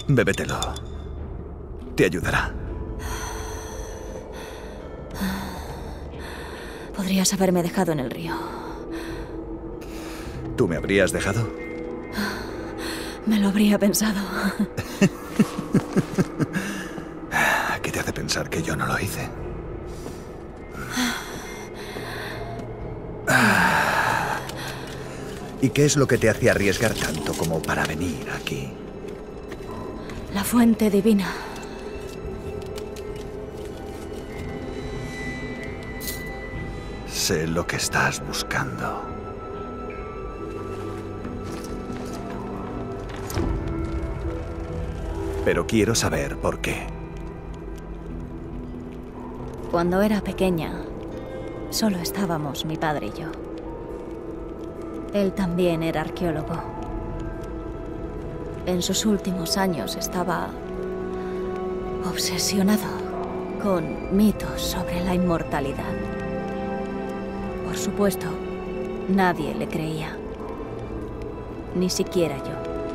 Bébetelo. Te ayudará. Podrías haberme dejado en el río. ¿Tú me habrías dejado? Me lo habría pensado. ¿Qué te hace pensar que yo no lo hice? ¿Y qué es lo que te hacía arriesgar tanto como para venir aquí? La fuente divina. Sé lo que estás buscando. Pero quiero saber por qué. Cuando era pequeña, solo estábamos mi padre y yo. Él también era arqueólogo. En sus últimos años estaba obsesionado con mitos sobre la inmortalidad. Por supuesto, nadie le creía. Ni siquiera yo.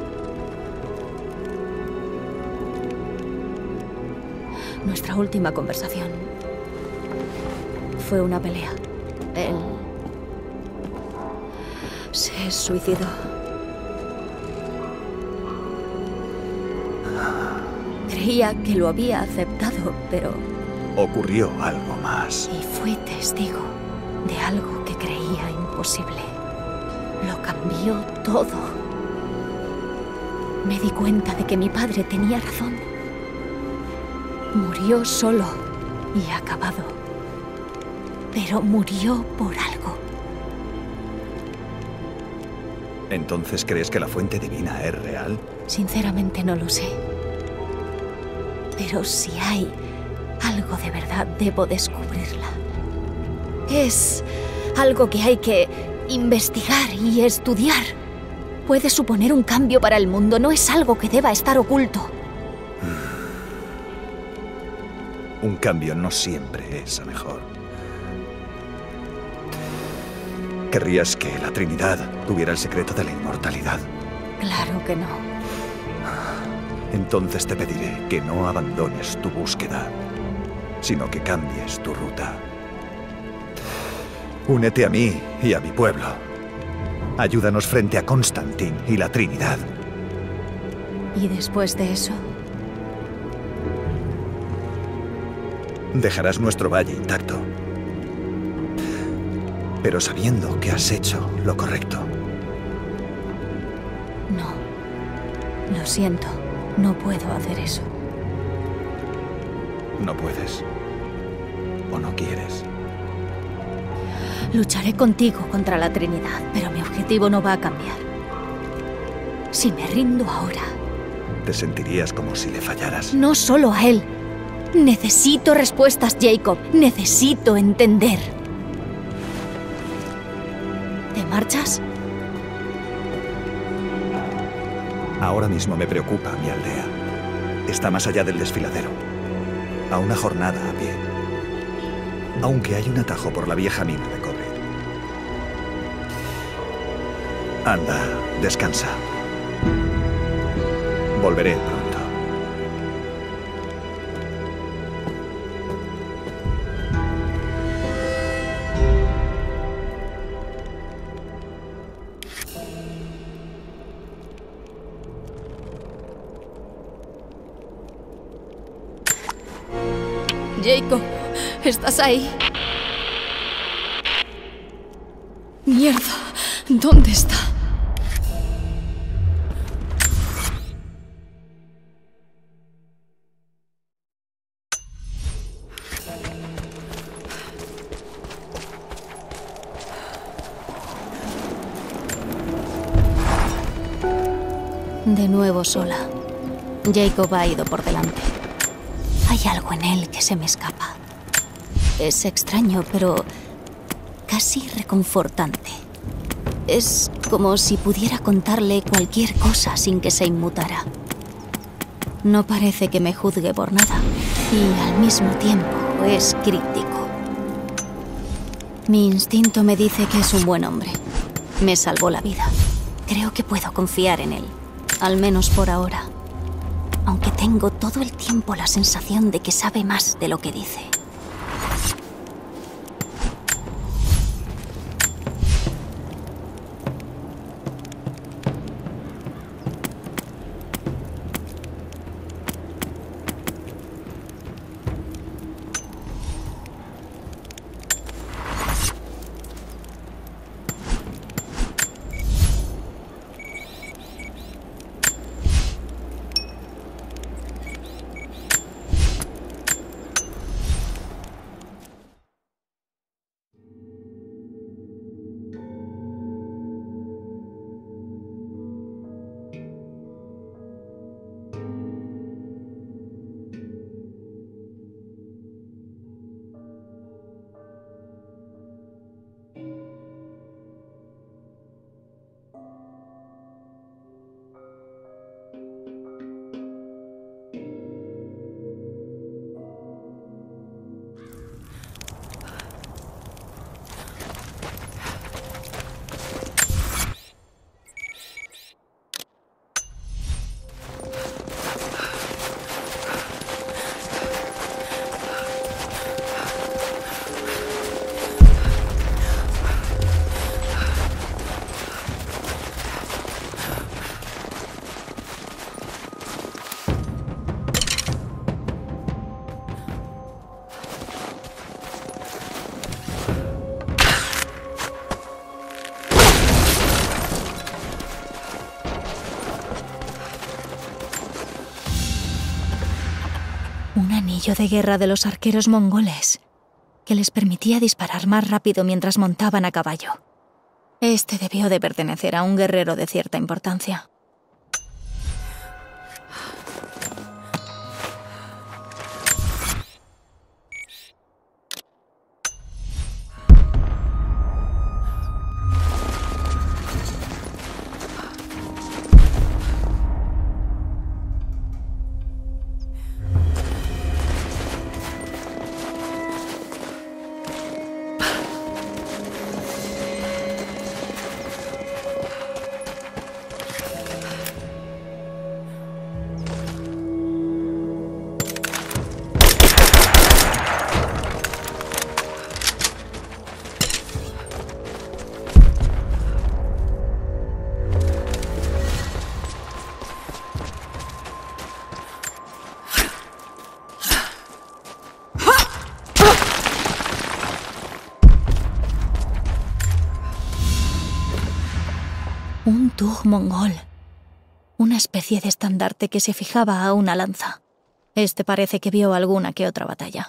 Nuestra última conversación fue una pelea. Él se suicidó. Creía que lo había aceptado, pero... Ocurrió algo más. Y fui testigo de algo que creía imposible. Lo cambió todo. Me di cuenta de que mi padre tenía razón. Murió solo y acabado. Pero murió por algo. ¿Entonces crees que la fuente divina es real? Sinceramente no lo sé. Pero si hay algo de verdad, debo descubrirla. Es algo que hay que investigar y estudiar. Puede suponer un cambio para el mundo, no es algo que deba estar oculto. Un cambio no siempre es a mejor. ¿Querrías que la Trinidad tuviera el secreto de la inmortalidad? Claro que no. Entonces te pediré que no abandones tu búsqueda, sino que cambies tu ruta. Únete a mí y a mi pueblo. Ayúdanos frente a Constantin y la Trinidad. ¿Y después de eso? Dejarás nuestro valle intacto, pero sabiendo que has hecho lo correcto. No. Lo siento. No puedo hacer eso. No puedes. ¿O no quieres? Lucharé contigo contra la Trinidad, pero mi objetivo no va a cambiar. Si me rindo ahora... Te sentirías como si le fallaras. No solo a él. Necesito respuestas, Jacob. Necesito entender. ¿Te marchas? Ahora mismo me preocupa mi aldea. Está más allá del desfiladero. A una jornada a pie. Aunque hay un atajo por la vieja mina de cobre. Anda, descansa. Volveré pronto. Jacob, ¿estás ahí? Mierda, ¿dónde está? De nuevo sola. Jacob ha ido por delante. Hay algo en él que se me escapa. Es extraño, pero casi reconfortante. Es como si pudiera contarle cualquier cosa sin que se inmutara. No parece que me juzgue por nada, y al mismo tiempo es críptico. Mi instinto me dice que es un buen hombre. Me salvó la vida. Creo que puedo confiar en él, al menos por ahora. aunque tengo todo el tiempo la sensación de que sabe más de lo que dice. Un anillo de guerra de los arqueros mongoles, que les permitía disparar más rápido mientras montaban a caballo. Este debió de pertenecer a un guerrero de cierta importancia. Un tug mongol. Una especie de estandarte que se fijaba a una lanza. Este parece que vio alguna que otra batalla.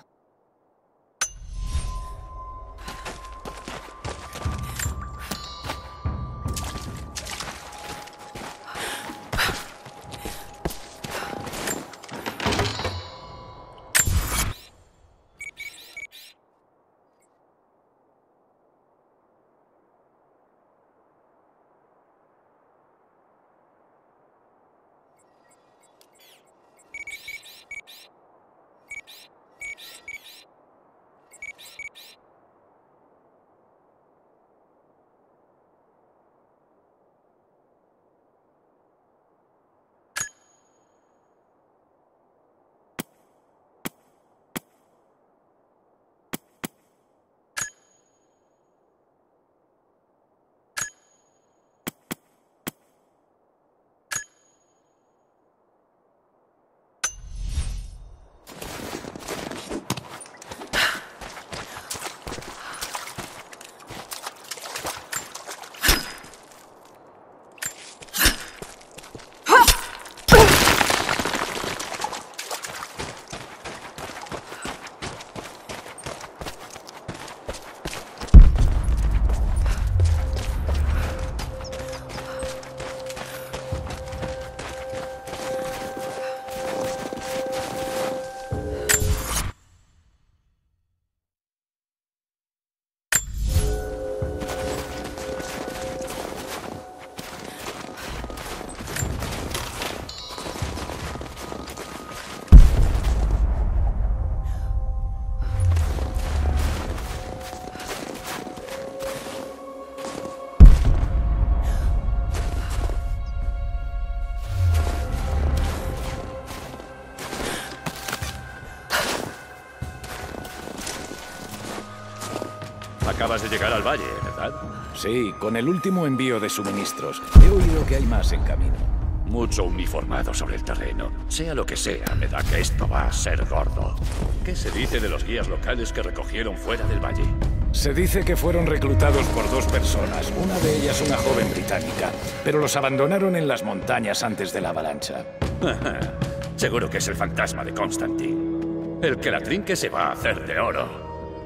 Acabas de llegar al valle, ¿verdad? Sí, con el último envío de suministros. He oído que hay más en camino. Mucho uniformado sobre el terreno. Sea lo que sea, me da que esto va a ser gordo. ¿Qué se dice de los guías locales que recogieron fuera del valle? Se dice que fueron reclutados por 2 personas, una de ellas una joven británica, pero los abandonaron en las montañas antes de la avalancha. Seguro que es el fantasma de Constantine. El que la trinque se va a hacer de oro.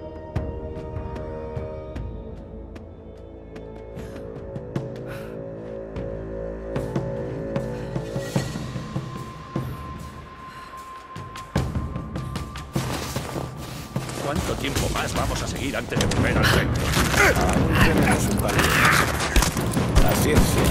¿Cuánto tiempo más vamos a seguir antes de volver al centro? Aún tenemos un par de días. Paciencia.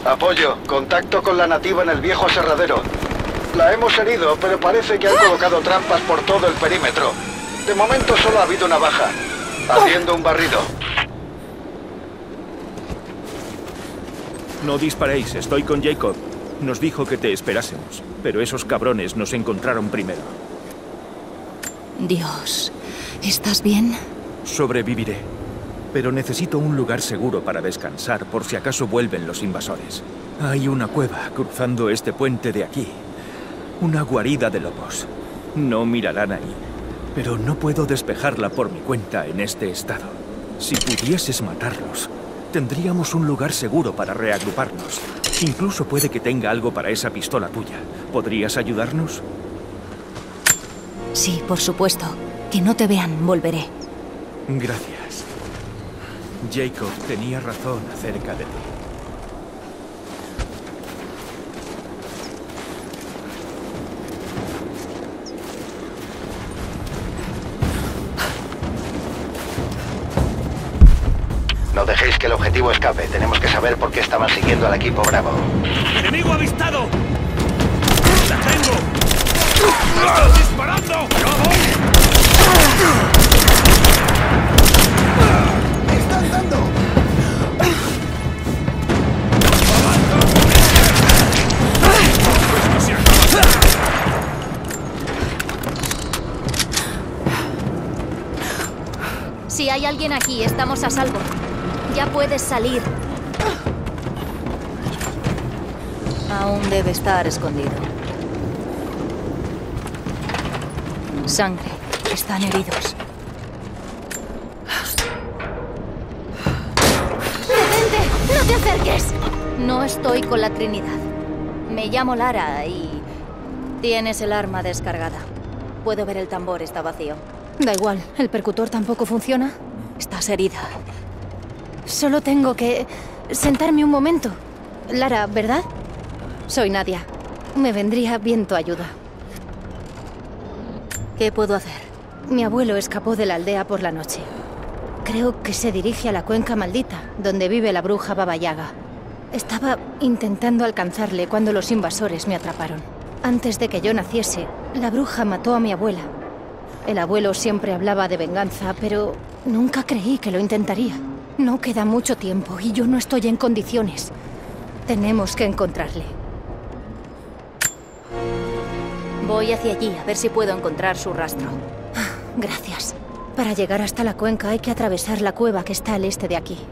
Apoyo. Contacto con la nativa en el viejo aserradero. La hemos herido, pero parece que han colocado trampas por todo el perímetro. De momento solo ha habido una baja. Haciendo un barrido. No disparéis, estoy con Jacob. Nos dijo que te esperásemos, pero esos cabrones nos encontraron primero. Dios, ¿estás bien? Sobreviviré, pero necesito un lugar seguro para descansar por si acaso vuelven los invasores. Hay una cueva cruzando este puente de aquí. Una guarida de lobos. No mirarán ahí, pero no puedo despejarla por mi cuenta en este estado. Si pudieses matarlos, tendríamos un lugar seguro para reagruparnos. Incluso puede que tenga algo para esa pistola tuya. ¿Podrías ayudarnos? Sí, por supuesto. Que no te vean, volveré. Gracias. Jacob tenía razón acerca de ti. No dejéis que el objetivo escape. Tenemos que saber por qué estaban siguiendo al equipo Bravo. ¡Enemigo avistado! ¡La tengo! ¡Estás disparando! ¡Yo voy! ¡Me están dando! Si hay alguien aquí, estamos a salvo. Ya puedes salir. Aún debe estar escondido. Sangre. Están heridos. ¡Detente! ¡No te acerques! No estoy con la Trinidad. Me llamo Lara y... tienes el arma descargada. Puedo ver el tambor, está vacío. Da igual, ¿el percutor tampoco funciona? Estás herida. Solo tengo que... sentarme un momento. Lara, ¿verdad? Soy Nadia. Me vendría bien tu ayuda. ¿Qué puedo hacer? Mi abuelo escapó de la aldea por la noche. Creo que se dirige a la cuenca maldita, donde vive la bruja Baba Yaga. Estaba intentando alcanzarle cuando los invasores me atraparon. Antes de que yo naciese, la bruja mató a mi abuela. El abuelo siempre hablaba de venganza, pero nunca creí que lo intentaría. No queda mucho tiempo y yo no estoy en condiciones. Tenemos que encontrarle. Voy hacia allí, a ver si puedo encontrar su rastro. Gracias. Para llegar hasta la cuenca hay que atravesar la cueva que está al este de aquí.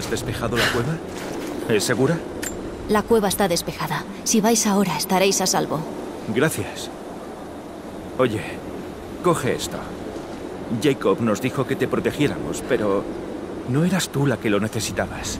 ¿Has despejado la cueva? ¿Es segura? La cueva está despejada. Si vais ahora, estaréis a salvo. Gracias. Oye, coge esto. Jacob nos dijo que te protegiéramos, pero no eras tú la que lo necesitabas.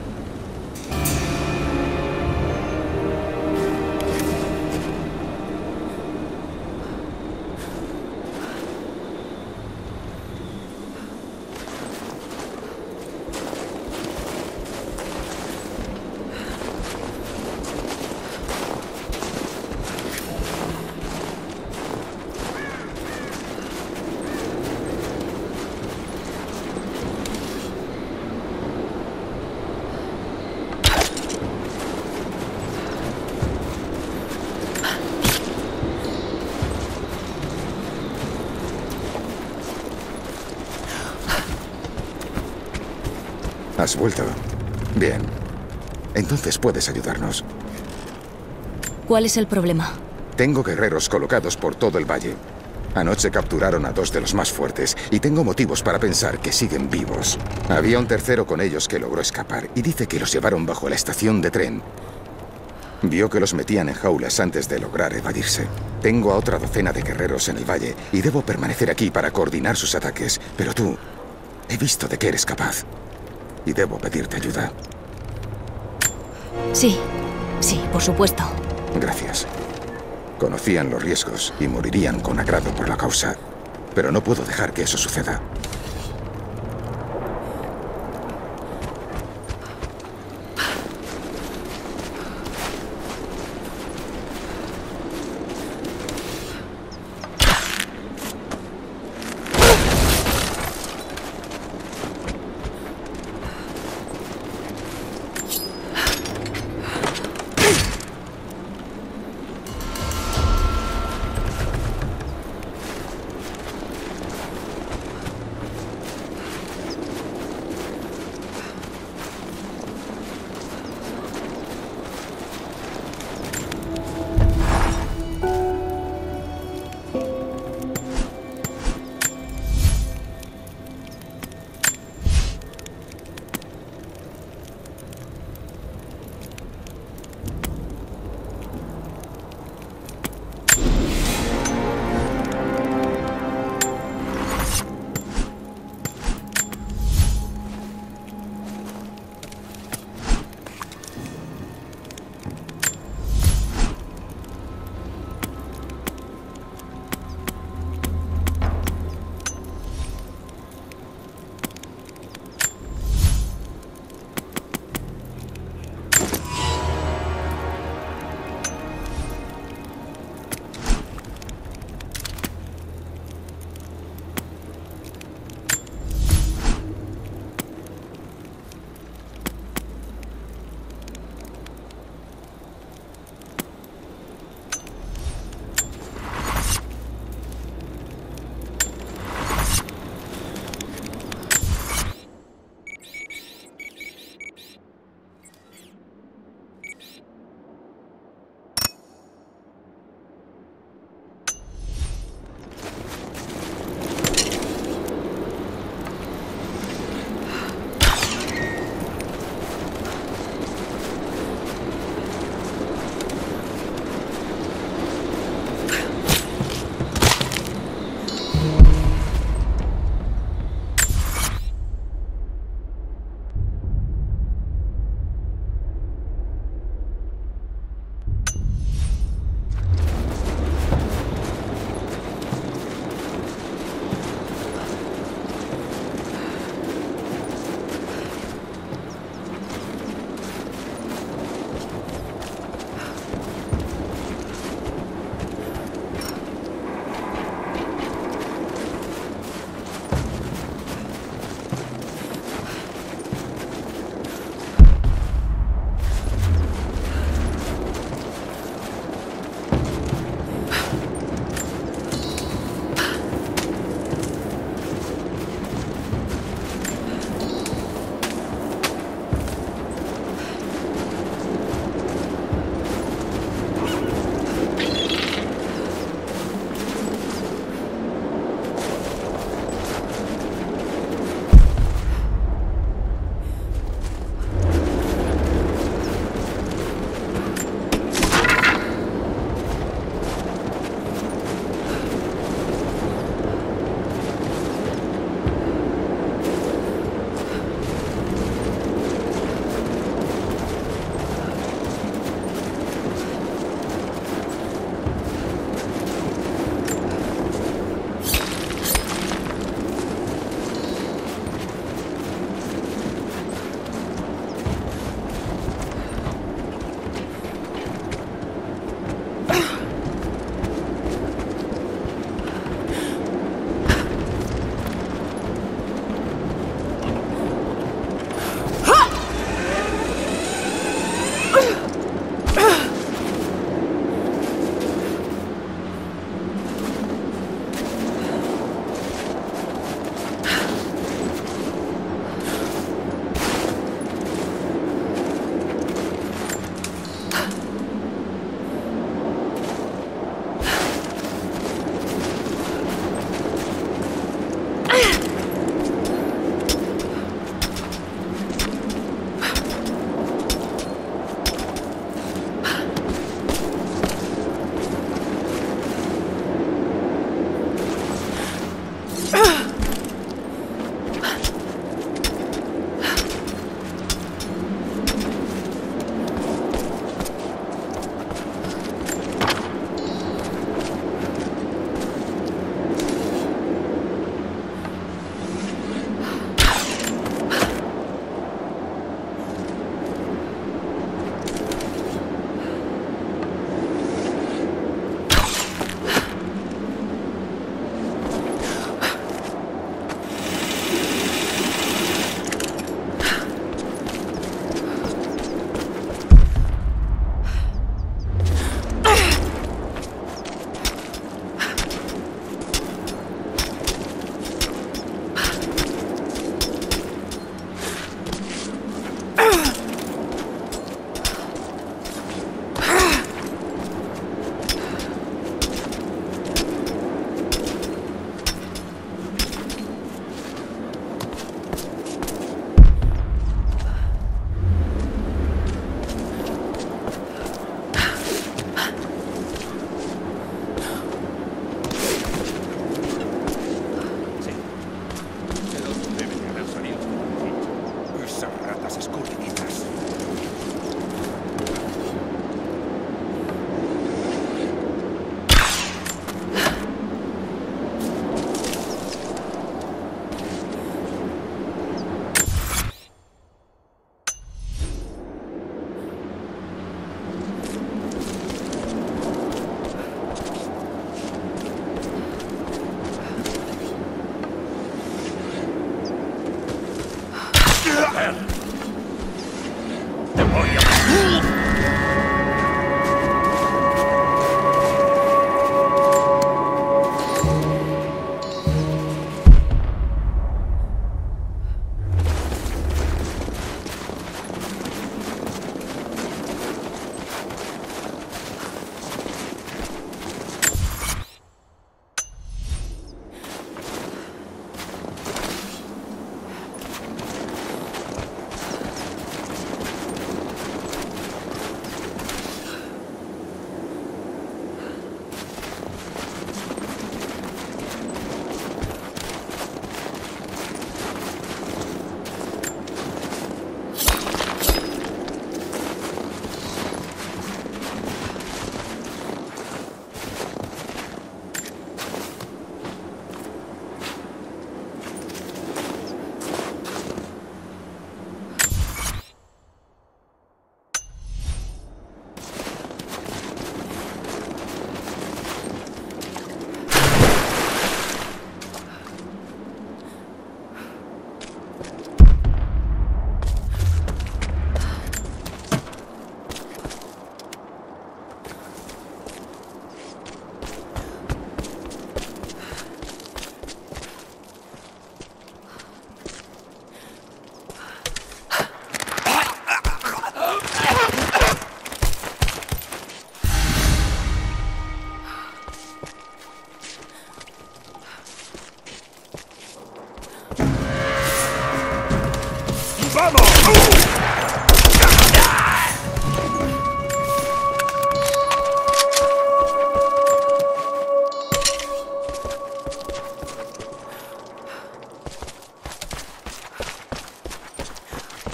¿Has vuelto? Bien. Entonces puedes ayudarnos. ¿Cuál es el problema? Tengo guerreros colocados por todo el valle. Anoche capturaron a 2 de los más fuertes y tengo motivos para pensar que siguen vivos. Había un tercero con ellos que logró escapar y dice que los llevaron bajo la estación de tren. Vio que los metían en jaulas antes de lograr evadirse. Tengo a otra docena de guerreros en el valle y debo permanecer aquí para coordinar sus ataques. Pero tú, he visto de qué eres capaz. Y debo pedirte ayuda. Sí, por supuesto. Gracias. Conocían los riesgos y morirían con agrado por la causa. Pero no puedo dejar que eso suceda.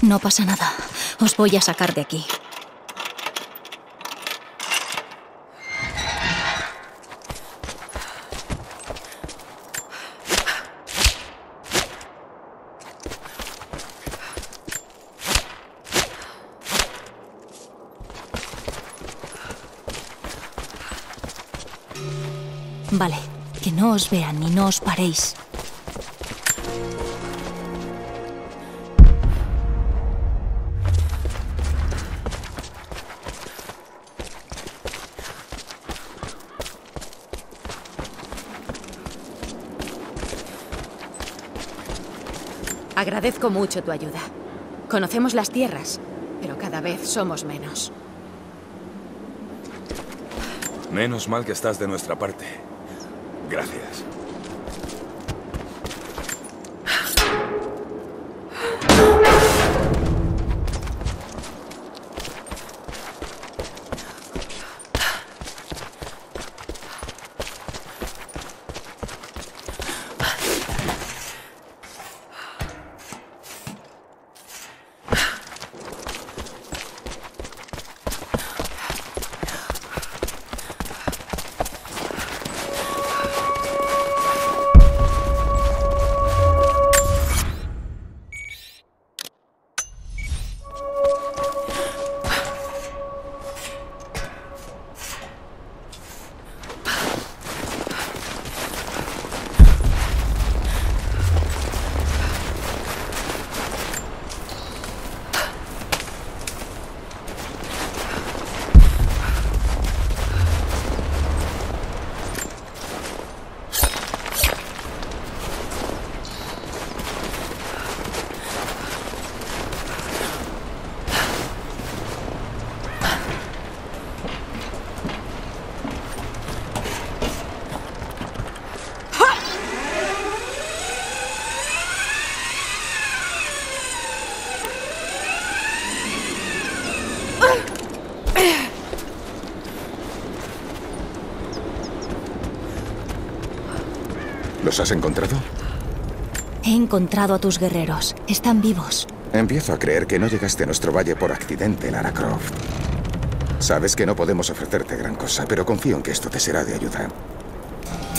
No pasa nada. Os voy a sacar de aquí. Vale, que no os vean y no os paréis. Agradezco mucho tu ayuda. Conocemos las tierras, pero cada vez somos menos. Menos mal que estás de nuestra parte. Gracias. ¿Los has encontrado? He encontrado a tus guerreros. Están vivos. Empiezo a creer que no llegaste a nuestro valle por accidente, Lara Croft. Sabes que no podemos ofrecerte gran cosa, pero confío en que esto te será de ayuda.